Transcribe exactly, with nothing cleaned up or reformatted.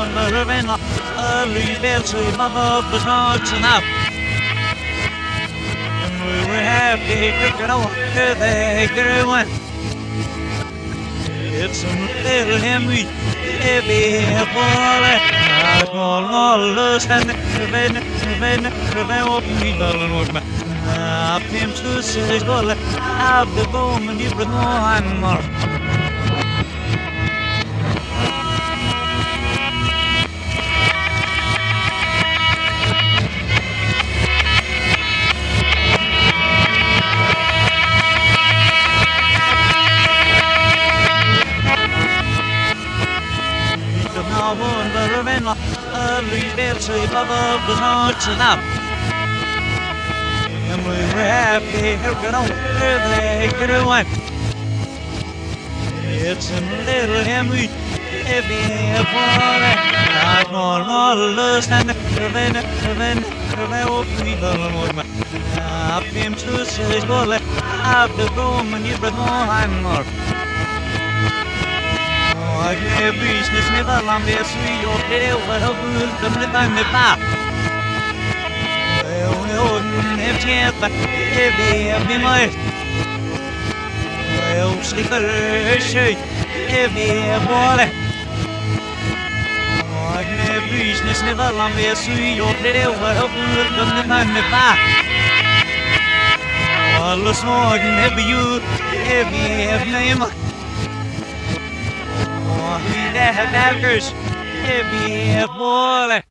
wonder when I leave there to my love was not enough. And we were happy to go to the growing. It's a little Henry, heavy boy. I call all those and when, when, when, open me, darling, with me. I've been to say, well, I've the bone and you've been on more. I wonder when I leave there to my love was not enough. And we were happy, we're going to the growing. It's a little Henry, heavy boy. I call all those and then, then, then, open me, darling, with me. I've been to say, well, I've the room and you've been more. I can't business never long as we all play over a good come to find me back. Well, we wouldn't have chance, but heavy, heavy, my. Well, sticker, shake, heavy, boy. I can't business never long as we all play over a good come to find me back. All the small, heavy, you, heavy, heavy, my. We have backers, heavy boy.